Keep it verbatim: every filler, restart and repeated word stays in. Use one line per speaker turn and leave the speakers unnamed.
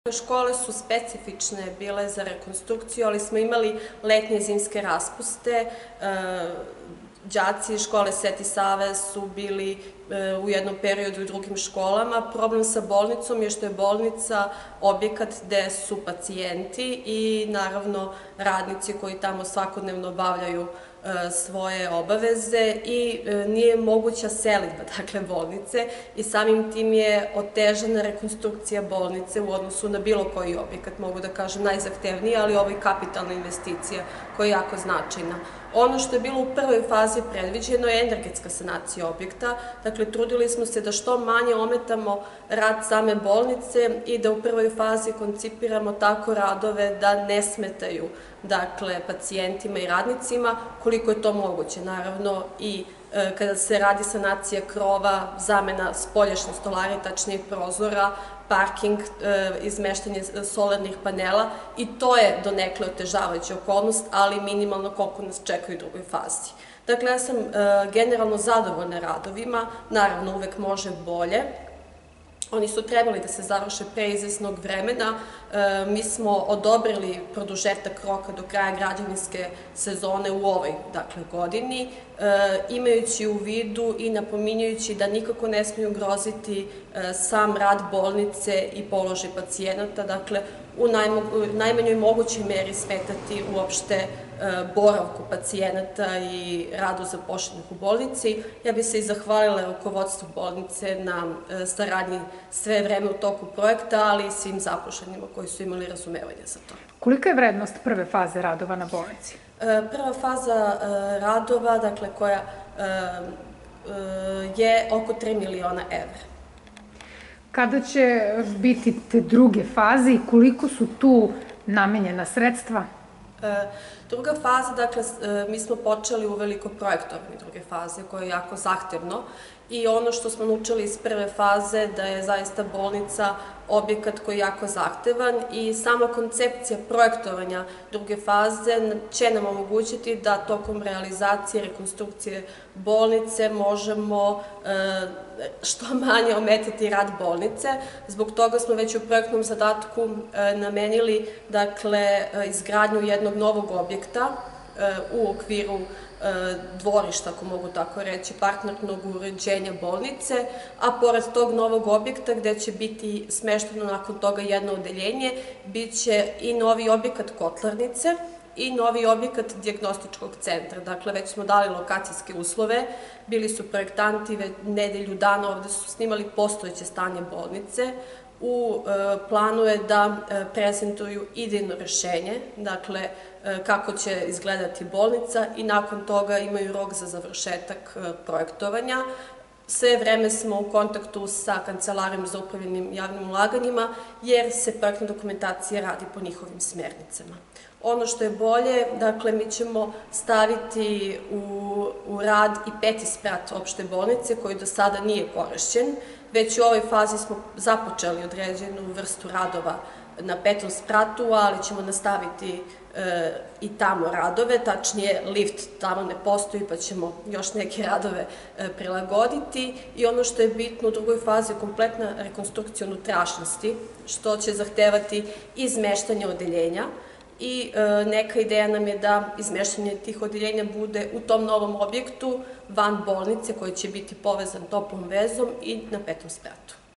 Škole su specifične bile za rekonstrukciju, ali smo imali letnje i zimske raspuste. Đaci škole Sveti Save su bili u jednom periodu u drugim školama. Problem sa bolnicom je što je bolnica objekat gde su pacijenti i naravno radnici koji tamo svakodnevno obavljaju svoje obaveze i nije moguća selidba, dakle, bolnice i samim tim je otežana rekonstrukcija bolnice u odnosu na bilo koji objekat, mogu da kažem najzahtevnija, ali ovo je kapitalna investicija koja je jako značajna. Ono što je bilo u prvoj fazi predviđeno je energetska sanacija objekta, dakle, trudili smo se da što manje ometamo rad same bolnice i da u prvoj fazi koncipiramo tako radove da ne smetaju, dakle, pacijentima i radnicima, koliko je to moguće. Naravno, i kada se radi sanacija krova, zamena spoljašnje stolarije, tačnije prozora, parking, izmeštanje solarnih panela, i to je donekle otežavajuća okolnost, ali minimalno koliko nas čeka u drugoj fazi. Dakle, ja sam generalno zadovoljna radovima, naravno uvek može bolje. Oni su trebali da se završe pre izvesnog vremena. Mi smo odobrili produžetak roka do kraja građevinske sezone u ovoj, dakle, godini, imajući u vidu i napominjajući da nikako ne smiju ugroziti sam rad bolnice i položaj pacijenata, dakle, u najmanjoj mogućoj meri smetati uopšte boravku pacijenata i radu zaposlenih u bolnici. Ja bih se i zahvalila rukovodstvu bolnice na saradnji sve vreme u toku projekta, ali i svim zaposlenima koji su imali razumevanja za to.
Kolika je vrednost prve faze radova na bolnici?
Prva faza radova, dakle, koja je oko tri miliona evra.
Kada će biti te druge faze i koliko su tu namenjena sredstva?
Druga faza, dakle, mi smo počeli uveliko projektovanje druge faze, koje je jako zahtevno, i ono što smo naučili iz prve faze da je zaista bolnica objekat koji je jako zahtevan i sama koncepcija projektovanja druge faze će nam omogućiti da tokom realizacije, rekonstrukcije bolnice možemo što manje ometati rad bolnice. Zbog toga smo već u projektnom zadatku namenili, dakle, izgradnju jednog novog objekta u okviru dvorišta, ako mogu tako reći, parkirnog uređenja bolnice, a pored tog novog objekta gde će biti smešteno nakon toga jedno odeljenje, bit će i novi objekat kotlarnice i novi objekat dijagnostičkog centra. Dakle, već smo dali lokacijske uslove, bili su projektanti nedelju dana, ovde su snimali postojeće stanje bolnice. U planu je da prezentuju idejno rešenje, dakle, kako će izgledati bolnica, i nakon toga imaju rok za završetak projektovanja. Sve vreme smo u kontaktu sa Kancelarijom za upravljanje javnim ulaganjima, jer se projektna dokumentacija radi po njihovim smernicama. Ono što je bolje, dakle, mi ćemo staviti u rad i peti sprat opšte bolnice, koji do sada nije korišćen. Već u ovoj fazi smo započeli određenu vrstu radova na petom spratu, ali ćemo nastaviti i tamo radove, tačnije lift tamo ne postoji, pa ćemo još neke radove prilagoditi. I ono što je bitno u drugoj fazi je kompletna rekonstrukcija unutrašnjosti, što će zahtevati izmeštanje odeljenja, i neka ideja nam je da izmeštanje tih odeljenja bude u tom novom objektu van bolnice, koji će biti povezan toplom vezom i na petom spratu.